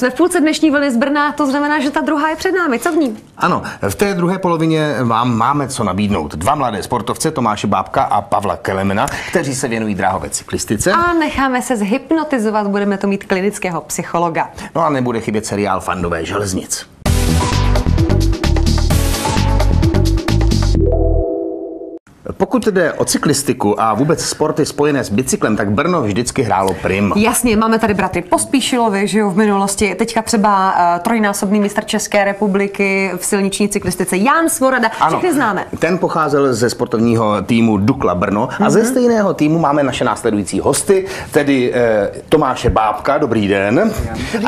jsme v půlce dnešní vlny z Brna, to znamená, že ta druhá je před námi. Co v ní? Ano, v té druhé polovině vám máme co nabídnout. Dva mladé sportovce, Tomáše Bábka a Pavla Kelemena, kteří se věnují dráhové cyklistice. A necháme se zhypnotizovat, budeme to mít klinického psychologa. No a nebude chybět seriál Fandové železnic. Pokud jde o cyklistiku a vůbec sporty spojené s bicyklem, tak Brno vždycky hrálo prim. Jasně, máme tady bratry Pospíšilovi, že jo, v minulosti. Teďka třeba trojnásobný mistr České republiky v silniční cyklistice Jan Svorada. Všechny známe. Ten pocházel ze sportovního týmu Dukla Brno a ze stejného týmu máme naše následující hosty, tedy Tomáše Bábka, dobrý den, a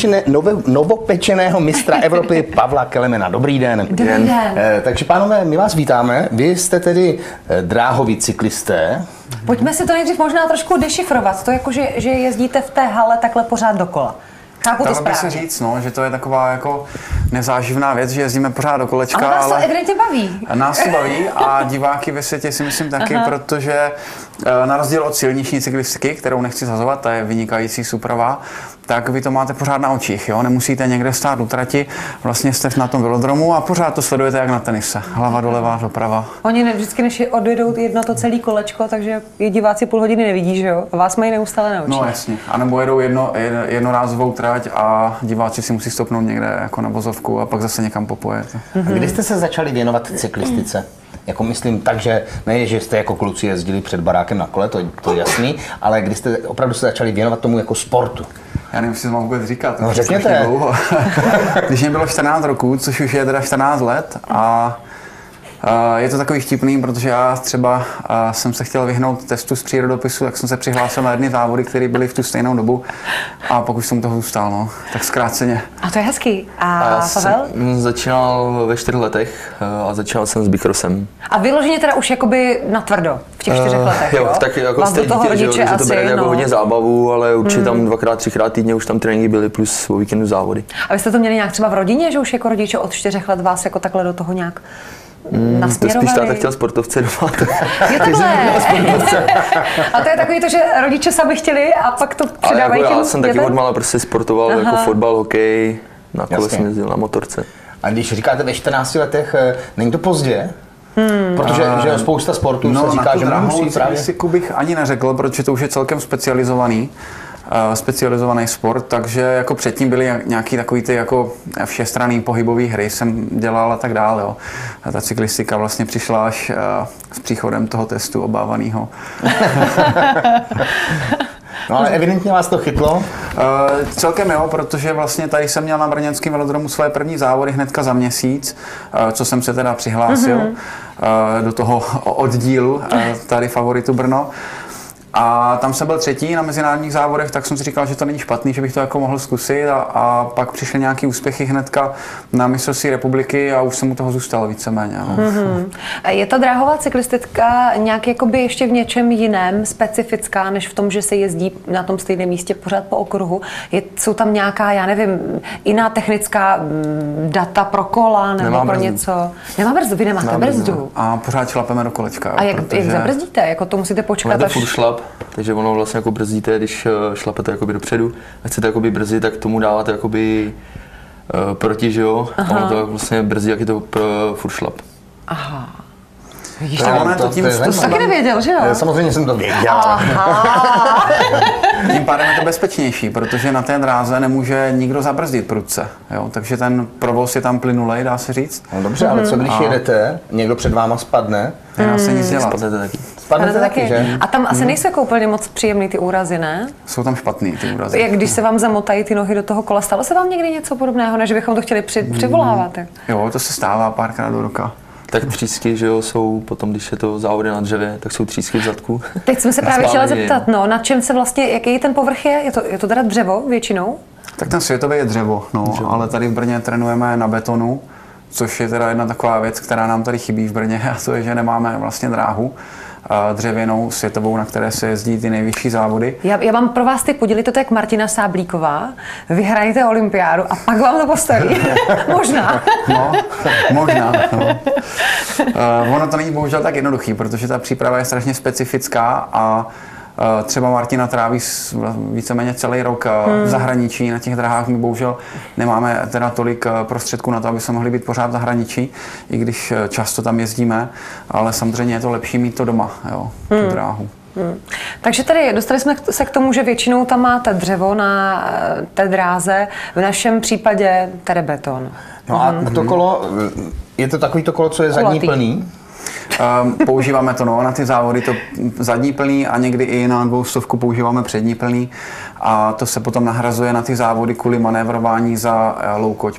novopečeného mistra Evropy Pavla Kelemena, dobrý den. Dobrý den. Takže pánové, my vás vítáme. Vy jste tedy dráhoví cyklisté. Pojďme si to nejdřív možná trošku dešifrovat. To jako, že jezdíte v té hale takhle pořád dokola. Chápu to správně. Dalo by se říct, no, že to je taková jako nezáživná věc, že jezdíme pořád do kolečka. Ale vás to evidentně baví. Nás to baví a diváky ve světě si myslím taky, protože na rozdíl od silniční cyklistiky, kterou nechci zazovat, ta je vynikající, suprová, tak vy to máte pořád na očích, jo? Nemusíte někde stát u trati, vlastně jste na tom velodromu a pořád to sledujete jak na tenise. Hlava doleva, doprava. Oni vždycky, než odjedou jedno to celé kolečko, takže je diváci půl hodiny nevidí, že jo? A vás mají neustále na očích. No jasně. A nebo jedou jednorázovou trať a diváci si musí stopnout někde jako na vozovku a pak zase někam popojet. A kdy jste se začali věnovat cyklistice? Jako myslím tak, že ne, že jste jako kluci jezdili před barákem na kole, to je jasný, ale kdy jste opravdu se začali věnovat tomu jako sportu? Já nevím, jestli to mám vůbec říkat. No řekněte. Dlouho. Když mě bylo 14 roků, což už je teda 14 let a je to takový vtipný, protože já třeba jsem se chtěl vyhnout testu z přírodopisu, tak jsem se přihlásil na jedny závody, které byly v tu stejnou dobu a pak už jsem toho zůstal, no, tak zkráceně. A to je hezký. A já Pavel? jsem začínal ve 4 letech a začínal jsem s bicrossem. A vyloženě teda už jakoby natvrdo v těch 4 letech, jo? Tak jako jste dítě, že to bere jako hodně zábavu, ale určitě tam 2x, 3x týdně už tam tréninky byly plus o víkendu závody. A vy jste to měli nějak třeba v rodině, že už jako rodiče od 4 let vás jako takhle do toho nějak nasměrovali? To spíš táta chtěl sportovce doma. Je takhle. A to je takový to, že rodiče sami chtěli a pak to předávají těm. Já jsem taky odmala prostě sportoval jako fotbal, hokej, na kole jsem jezdil, na motorce. A když říkáte ve 14 letech, není to pozdě? Protože že spousta sportů se říká, že musí právě. Bych ani neřekl, protože to už je celkem specializovaný sport, takže jako předtím byly nějaký takový ty jako všestranný pohybový hry jsem dělal a tak dále. Jo. A ta cyklistika vlastně přišla až s příchodem toho testu obávaného. No ale evidentně vás to chytlo? Celkem jo, protože vlastně tady jsem měl na brněnském velodromu své první závody hnedka za měsíc, co jsem se teda přihlásil do toho oddílu tady Favoritu Brno. A tam jsem byl 3. na mezinárodních závodech, tak jsem si říkal, že to není špatný, že bych to jako mohl zkusit a pak přišly nějaký úspěchy hnedka na mistrovství republiky a už jsem u toho zůstal víceméně. No. Je ta dráhová cyklistika nějak jakoby ještě v něčem jiném specifická, než v tom, že se jezdí na tom stejném místě pořád po okruhu? Jsou tam nějaká, já nevím, jiná technická data pro kola nebo pro něco? Nemá brzdu, vy nemáte brzdu. A pořád šlapeme do kolečka. A jak zabrzdíte? Jako to musíte počkat až... Takže ono vlastně jako brzdíte, když šlapete jakoby dopředu a chcete jakoby brzdit, tak tomu dáváte jakoby proti, že jo? A ono to vlastně brzdí, jak je to furt šlap. Aha. To taky nevěděl, že jo? Samozřejmě jsem to věděl. Tím pádem je to bezpečnější, protože na té dráze nemůže nikdo zabrzdit prudce. Jo? Takže ten provoz je tam plynulej, dá se říct. No dobře, ale co když jedete, někdo před váma spadne? Nedá se nic dělat. Spadnete taky, že? A tam asi nejsou jako úplně moc příjemný ty úrazy, ne? Jsou tam špatný ty úrazy. Jak když se vám zamotají ty nohy do toho kola, stalo se vám někdy něco podobného, než bychom to chtěli přivolávat? Jo, to se stává párkrát do roka. Tak třísky, že jo, jsou potom, když je to závody na dřevě, tak jsou třísky v zadku. Teď jsem se právě chtěla zeptat, na čem se vlastně, jaký ten povrch je? Je to teda dřevo většinou? Tak ten světový je dřevo, ale tady v Brně trénujeme na betonu, což je teda jedna taková věc, která nám tady chybí v Brně, a to je, že nemáme vlastně dráhu dřevěnou světovou, na které se jezdí ty nejvyšší závody. Já mám pro vás tip, udělejte to jak Martina Sáblíková, vyhrajete olympiádu a pak vám to postaví. Možná. No, možná. No. Ono to není bohužel tak jednoduchý, protože ta příprava je strašně specifická a Třeba Martina tráví víceméně celý rok v zahraničí na těch drahách. My bohužel nemáme teda tolik prostředků na to, aby jsme mohli být pořád v zahraničí, i když často tam jezdíme, ale samozřejmě je to lepší mít to doma, jo, tu dráhu. Takže tady dostali jsme se k tomu, že většinou tam máte dřevo na té dráze, v našem případě tedy beton. No a to kolo, je to takový to kolo, co je zadní plný? Používáme to na ty závody, to zadní plný a někdy i na 200 používáme přední plný a to se potom nahrazuje na ty závody kvůli manévrování za loukoť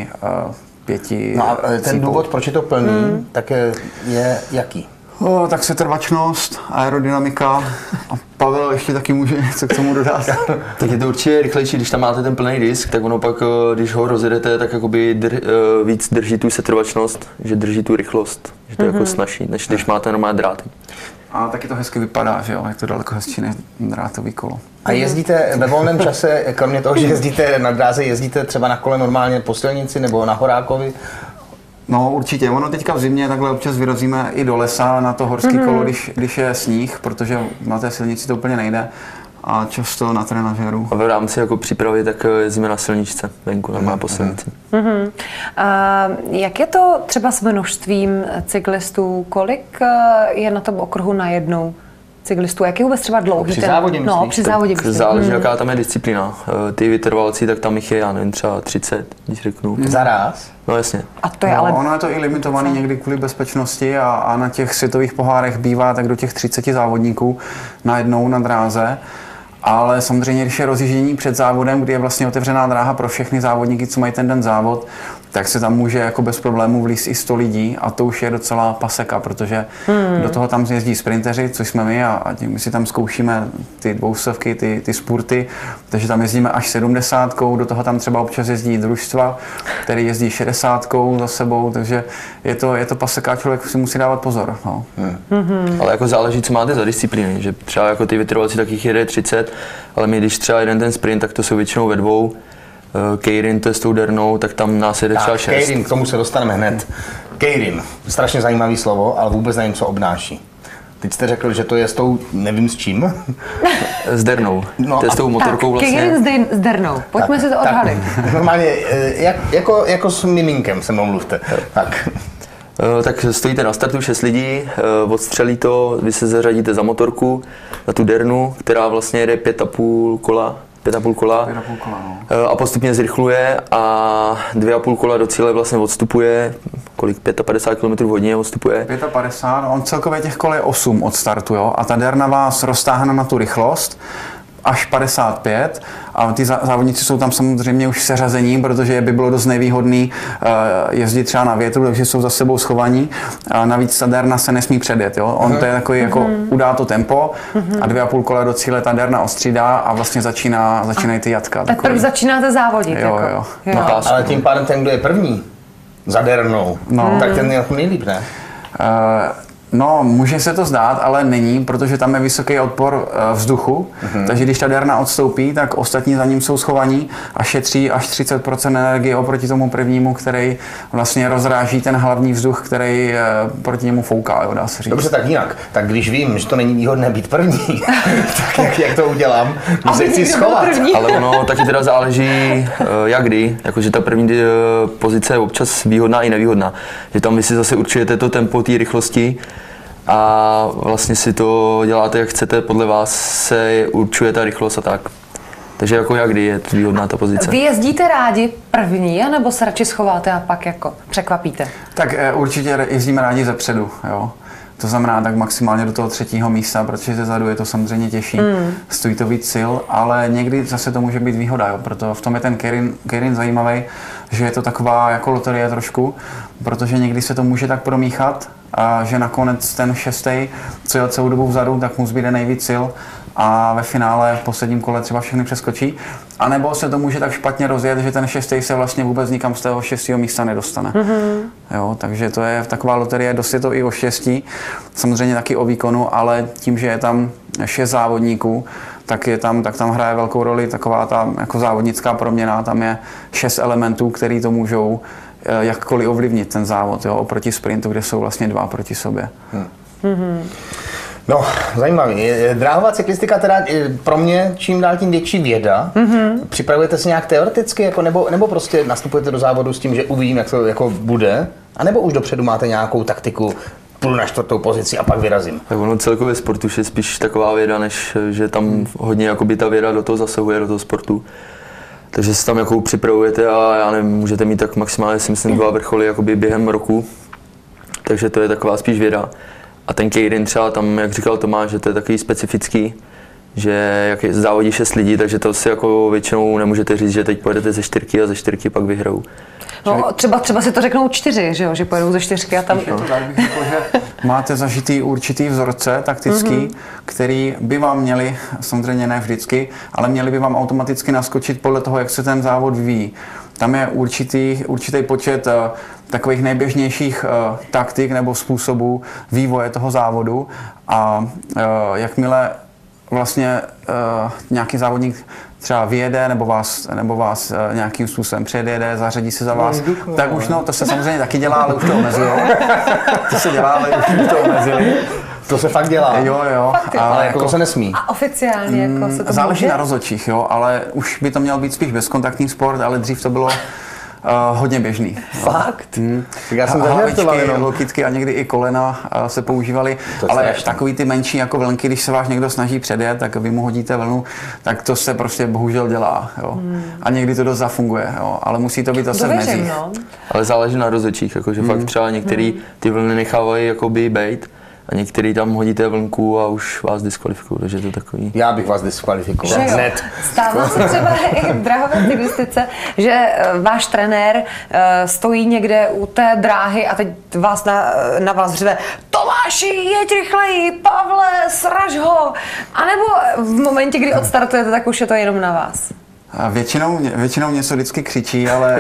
pěti No a ten důvod, proč je to plný, tak je jaký? Tak setrvačnost, aerodynamika a Pavel ještě taky může něco k tomu dodat. Tak je to určitě rychlejší, když tam máte ten plný disk, tak ono pak, když ho rozjedete, tak jakoby víc drží tu setrvačnost, že drží tu rychlost, že to je jako snazší, než když máte normální dráty. A taky to hezky vypadá, že jo, je to daleko hezčí než drátový kolo. A jezdíte ve volném čase, kromě toho, že jezdíte na dráze, jezdíte třeba na kole normálně po silnici nebo na Horákovi? No určitě, ono teďka v zimě takhle občas vyrazíme i do lesa na to horský kolo, když je sníh, protože na té silnici to úplně nejde a často na trenažéru. A v rámci jako přípravy tak jezdíme na silničce venku, normálně po silnici. Jak je to třeba s množstvím cyklistů? Kolik je na tom okruhu najednou cyklistů? Jak je vůbec třeba dlouhý? Při závodě myslíš? No, při závodě myslíš. Záleží, jaká tam je disciplína. Ty vytrvalci, tak tam jich je, já nevím, třeba 30, když řeknu. Za ráz? No jasně. A to je ale... Ono je to i limitovaný někdy kvůli bezpečnosti a na těch světových pohárech bývá tak do těch 30 závodníků najednou na dráze. Ale samozřejmě, když je rozjíždění před závodem, kdy je vlastně otevřená dráha pro všechny závodníky, co mají ten den závod, tak se tam může jako bez problémů vlízt i 100 lidí a to už je docela paseka, protože do toho tam jezdí sprinteři, což jsme my a my si tam zkoušíme ty dvoustovky, ty spurty, takže tam jezdíme až 70, do toho tam třeba občas jezdí družstva, který jezdí 60 za sebou, takže je to paseka, člověk si musí dávat pozor. No. Ale jako záleží, co máte za disciplíny, že třeba jako ty vytrvalci takých jede 30, ale my když třeba jeden ten sprint, tak to jsou většinou ve dvou. Keirin, to je s tou dernou, tak tam nás jede třeba 6. Keirin, k tomu se dostaneme hned. Keirin, strašně zajímavý slovo, ale vůbec nevím, co obnáší. Teď jste řekl, že to je s tou, nevím s čím. S dernou, no, to je s tou motorkou vlastně. Keirin s dernou, pojďme si to odhalit. Normálně, jako s miminkem se mnou mluvte. Tak. Tak stojíte na startu 6 lidí, odstřelí to, vy se zařadíte za motorku, na tu dernu, která vlastně jede 5,5 kola. No. A postupně zrychluje a 2,5 kola do cíle vlastně odstupuje, kolik, 55 km/h odstupuje? 55, on celkově těch kol je 8 od startu, jo, a ta derna vás roztáhne na tu rychlost až 55 a ty závodníci jsou tam samozřejmě už seřazení, protože by bylo dost nevýhodný jezdit třeba na větru, takže jsou za sebou schovaní a navíc ta derna se nesmí předjet, jo. On to je takový jako udá to tempo a 2,5 kola do cíle ta derna ostřídá a vlastně začínají ty jatka. Tak první začínáte závodit. Jo. No, ale tím pádem ten, kdo je první za dernou, tak ten je nejlíp, ne? No, může se to zdát, ale není, protože tam je vysoký odpor vzduchu, takže když ta derna odstoupí, tak ostatní za ním jsou schovaní a šetří až 30% energie oproti tomu prvnímu, který vlastně rozráží ten hlavní vzduch, který proti němu fouká, jo, dá se říct. Dobře, tak jinak. Tak když vím, že to není výhodné být první, tak jak to udělám? Musím si schovat. Ale ono taky teda záleží jak kdy, jakože ta první pozice je občas výhodná i nevýhodná. Že tam vy si zase určujete to tempo té rychlosti, a vlastně si to děláte, jak chcete, podle vás se určuje ta rychlost a tak. Takže jako jak kdy je výhodná ta pozice. Vy jezdíte rádi první, anebo se radši schováte a pak jako překvapíte? Tak určitě jezdíme rádi zepředu, jo. To znamená tak maximálně do toho 3. místa, protože zezadu je to samozřejmě těžší, stojí to víc sil, ale někdy zase to může být výhoda, jo. Proto v tom je ten Keirin zajímavý, že je to taková jako loterie trošku, protože někdy se to může tak promíchat, a že nakonec ten 6., co jel celou dobu vzadu, tak mu zbyde nejvíc sil a ve finále v posledním kole třeba všechny přeskočí. A nebo se to může tak špatně rozjet, že ten 6. se vlastně vůbec nikam z toho 6. místa nedostane. Jo, takže to je taková loterie, dost je to i o štěstí, samozřejmě taky o výkonu, ale tím, že je tam 6 závodníků, tak tam hraje velkou roli taková ta jako závodnická proměna, tam je 6 elementů, který to můžou jakkoliv ovlivnit ten závod, jo, oproti sprintu, kde jsou vlastně 2 proti sobě. No, zajímavý. Dráhová cyklistika teda pro mě čím dál tím větší věda. Připravujete se nějak teoreticky, jako, nebo prostě nastupujete do závodu s tím, že uvidím, jak to jako bude? A nebo už dopředu máte nějakou taktiku, půjdu na 4. pozici a pak vyrazím? Tak ono celkově sport už je spíš taková věda, než že tam hodně jakoby ta věda do toho zasahuje, do toho sportu. Takže se tam jako připravujete a já nevím, můžete mít tak maximálně si myslím 2 vrcholy jakoby během roku. Takže to je taková spíš věda. A ten keirin třeba tam, jak říkal Tomáš, že to je takový specifický, že jak závodí 6 lidí, takže to si jako většinou nemůžete říct, že teď pojedete ze 4 a ze 4 pak vyhrajou. No, třeba si to řeknou 4, že pojedou ze 4 a tam... To tak bych řekl, že máte zažitý určitý vzorce taktický, který by vám měli, samozřejmě ne vždycky, ale měli by vám automaticky naskočit podle toho, jak se ten závod vyvíjí. Tam je určitý počet takových nejběžnějších taktik nebo způsobů vývoje toho závodu a jakmile vlastně nějaký závodník třeba vyjede nebo vás nějakým způsobem předjede, zařadí se za vás, tak už to se samozřejmě taky dělá, ale už to omezujou. To se dělá, ale už to omezili. To se fakt dělá. Jo. Ale jako to se nesmí. A oficiálně jako se to záleží může? na rozhodčích, jo, ale už by to měl být spíš bezkontaktní sport, ale dřív to bylo hodně běžný. Fakt? Tak já jsem hlavičky, lokytky a někdy i kolena se používaly, ale takový ty menší jako vlnky, když se vás někdo snaží předjet, tak vy mu hodíte vlnu, tak to se prostě bohužel dělá. Jo. A někdy to dost zafunguje, jo. Ale musí to být zase v mezích. No. Ale záleží na rozhodčích, jakože fakt třeba některý ty vlny nechávají jakoby bejt a některý tam hodíte vlnku a už vás diskvalifikují, takže to je takový. Já bych vás diskvalifikoval hned. Stává se třeba i v drahové cyklistice, že váš trenér stojí někde u té dráhy a teď vás na vás řve: Tomáši, jeď rychleji, Pavle, sraž ho! A nebo v momentě, kdy odstartujete, tak už je to jenom na vás? Většinou něco vždycky křičí, ale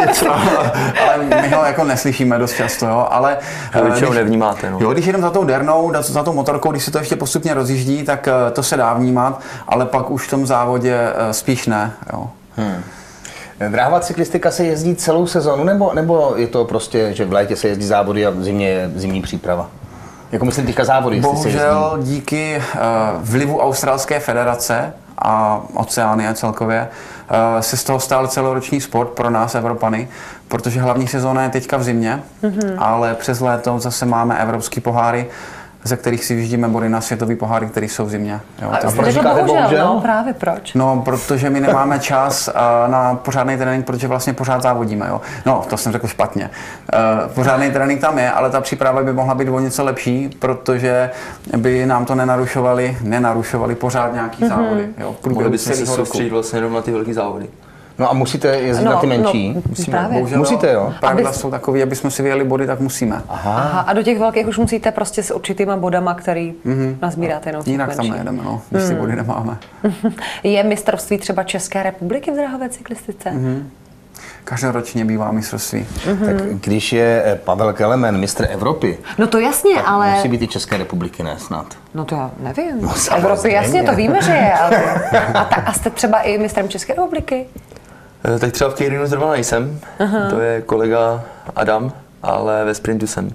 my ho jako neslyšíme dost často, jo, ale většinou nevnímáte, no. Jo, když jedem za tou dernou, za tou motorkou, když se to ještě postupně rozjíždí, tak to se dá vnímat, ale pak už v tom závodě spíš ne, jo. Dráhová cyklistika se jezdí celou sezonu, nebo je to prostě, že v létě se jezdí závody a v zimě je zimní příprava? Jako myslím teďka závody, bohužel díky vlivu Australské federace a Oceánie celkově se z toho stal celoroční sport pro nás, Evropany, protože hlavní sezóna je teďka v zimě, ale přes léto zase máme evropský poháry, ze kterých si vyždíme body na světový poháry, které jsou v zimě. Jo, A proč říkáte bohužel? No, právě proč? No, protože my nemáme čas na pořádný trénink, protože vlastně pořád závodíme. Jo. No, to jsem řekl špatně. Pořádný trénink tam je, ale ta příprava by mohla být o něco lepší, protože by nám to nenarušovali pořád nějaký závody. Jo, mohli byste se soustředit vlastně jenom na ty velký závody. No a musíte jezdit na ty menší? Musíte, jo? Pravidla jsou takové, aby jsme si vyjeli body, tak musíme. Aha, a do těch velkých už musíte prostě s určitýma bodama, který nazbíráte jenom. Jinak tam nejedeme, no, když ty body nemáme. Je mistrovství třeba České republiky v drahové cyklistice? Každoročně bývá mistrovství. Tak když je Pavel Kelemen mistr Evropy, no to jasně, ale musí být i České republiky, ne snad? No to já nevím. No, Evropy jasně, to víme, že je. Ale... A jste třeba i mistrem České republiky? Tak třeba v keirinu zrovna nejsem, to je kolega Adam, ale ve sprintu jsem.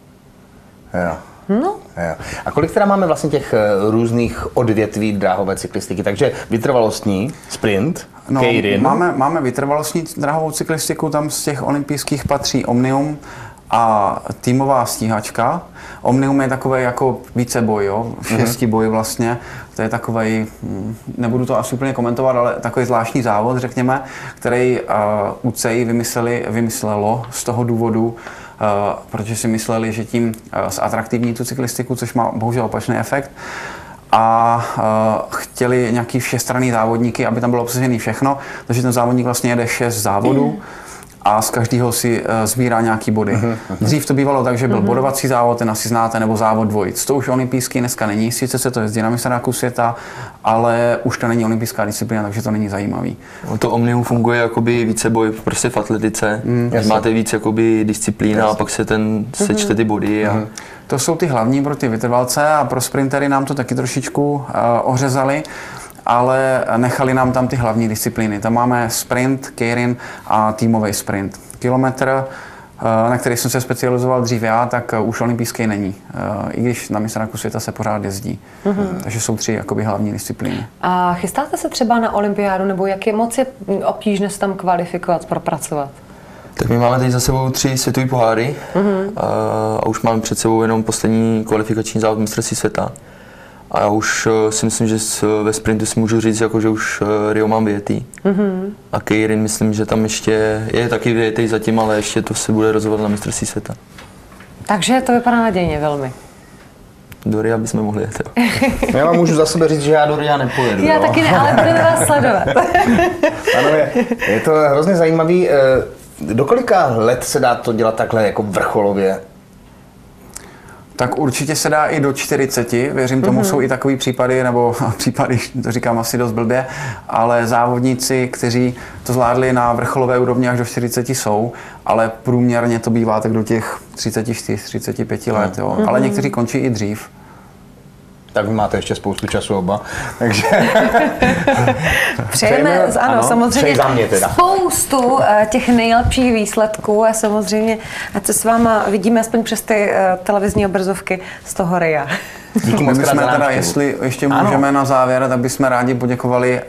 Jo. No. Jo. A kolik teda máme vlastně těch různých odvětví dráhové cyklistiky? Takže vytrvalostní, sprint, keirin. Máme vytrvalostní dráhovou cyklistiku, tam z těch olympijských patří Omnium a týmová stíhačka. Omnium je takový jako víceboj, jo? 6 boj vlastně. To je takový, nebudu to asi úplně komentovat, ale takový zvláštní závod, řekněme, který UCI vymyslelo z toho důvodu, protože si mysleli, že tím zatraktivní tu cyklistiku, což má bohužel opačný efekt. A chtěli nějaký všestranný závodníky, aby tam bylo obsažený všechno, takže ten závodník vlastně jede 6 závodů a z každého si sbírá nějaký body. Dřív to bývalo tak, že byl bodovací závod, ten asi znáte, nebo závod dvojic. To už olympijský dneska není, sice se to jezdí na mistráku světa, ale už to není olympijská disciplína, takže to není zajímavý. To Omnium funguje jakoby víceboj prostě v atletice, máte víc jakoby disciplína a pak se sečte ty body. A... To jsou ty hlavní pro ty vytrvalce a pro sprintery nám to taky trošičku ořezali, ale nechali nám tam ty hlavní disciplíny. Tam máme sprint, keirin a týmový sprint. Kilometr, na který jsem se specializoval dřív já, tak už olympijský není. I když na mistrovství světa se pořád jezdí. Takže jsou 3 jakoby hlavní disciplíny. A chystáte se třeba na olympiádu, nebo jak je moc je obtížné se tam kvalifikovat, propracovat? Tak my máme teď za sebou 3 světové poháry a už máme před sebou jenom poslední kvalifikační závod mistrovství světa. A já už si myslím, že ve sprintu si můžu říct, jako, že už Rio mám vyjetý. A Keirin myslím, že tam ještě je taky vyjetý zatím, ale ještě to se bude rozhodovat na mistrovství světa. Takže to vypadá nadějně velmi. Do Ria bychom mohli jet. Já vám můžu za sebe říct, že já do Ria nepojedu. Já taky ne, ale budeme vás sledovat. Ano, je to hrozně zajímavý. Do kolika let se dá to dělat takhle jako vrcholově? Tak určitě se dá i do 40, věřím tomu, jsou i takový případy, nebo případy, to říkám asi dost blbě, ale závodníci, kteří to zvládli na vrcholové úrovni až do 40 jsou, ale průměrně to bývá tak do těch 34, 35 let, jo. Ale někteří končí i dřív. Tak vy máte ještě spoustu času oba, takže... Přejeme, ano, samozřejmě přeji za mě teda. spoustu těch nejlepších výsledků a samozřejmě, ať se s váma vidíme aspoň přes ty televizní obrazovky z toho Ria. Díky moc krát za teda, návštěvu. jestli ještě můžeme na závěr, tak bychom rádi poděkovali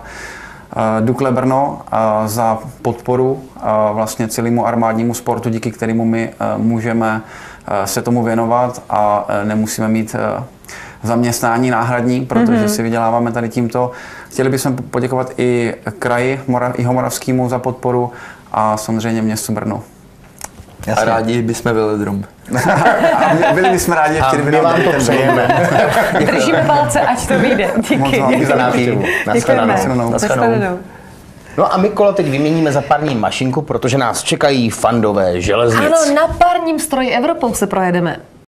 Dukle Brno za podporu vlastně celému armádnímu sportu, díky kterému my můžeme se tomu věnovat a nemusíme mít zaměstnání náhradní, protože si vyděláváme tady tímto. Chtěli bychom poděkovat i kraji Jihomoravskému za podporu a samozřejmě městu Brno. A rádi bychom velodrom. A byli bychom rádi ještě, kdyby my vám to přejeme. Držíme palce, ať to vyjde. Díky. Díky za návštěvu. Děkujeme. Nashledanou. No a my kolo teď vyměníme za parní mašinku, protože nás čekají fandové železnic. Ano, na parním stroji Evropou se projedeme.